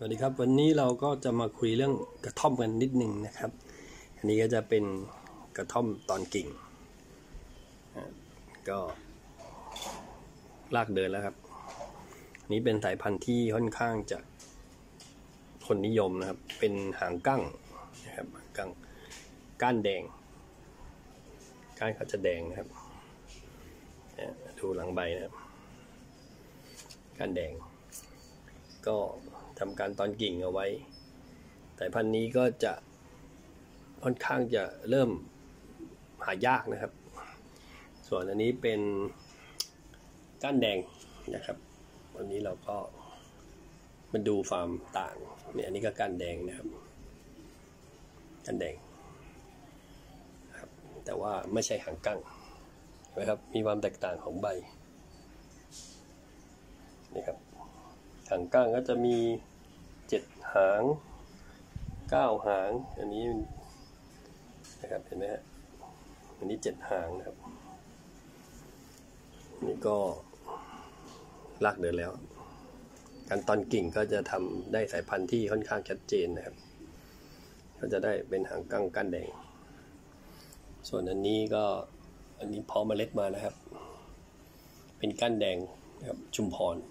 วัสดีครับวันนี้เราก็จะมาคุยเรื่องกระท่อมกันนิดนึงนะครับอันนี้ก็จะเป็นกระท่อมตอนกิ่งก็รากเดินแล้วครับนี้เป็นสายพันธุ์ที่ค่อนข้างจะคนนิยมนะครับเป็นหางกั้งนะครับหางกั้งก้านแดงก้านเขาจะแดงนะครับดูหลังใบนะครับก้านแดงก็ทำการตอนกิ่งเอาไว้สายพันธุ์นี้ก็จะค่อนข้างจะเริ่มหายากนะครับส่วนอันนี้เป็นก้านแดงนะครับวันนี้เราก็มาดูฟาร์มต่างเนี่ยอันนี้ก็ก้านแดงนะครับก้านแดงครับแต่ว่าไม่ใช่หางกั้งนะครับมีความแตกต่างของใบนี่ครับหางกั้งก็จะมี7 หาง9 หางอันนี้นะครับเห็นไหมฮะอันนี้7 หางนะครับนี่ก็รากเดินแล้วการตอนกิ่งก็จะทำได้สายพันธุ์ที่ค่อนข้างชัดเจนนะครับก็จะได้เป็นหางกั้งก้านแดงส่วนอันนี้ก็อันนี้เพาะเมล็ดมานะครับเป็นก้านแดงนะครับชุมพร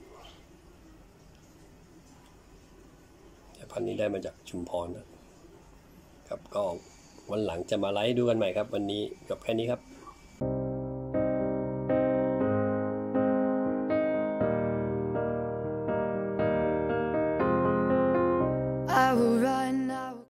พันธุ์นี้ได้มาจากชุมพรนะครับก็วันหลังจะมาไลฟ์ดูกันใหม่ครับวันนี้จบแค่นี้ครับ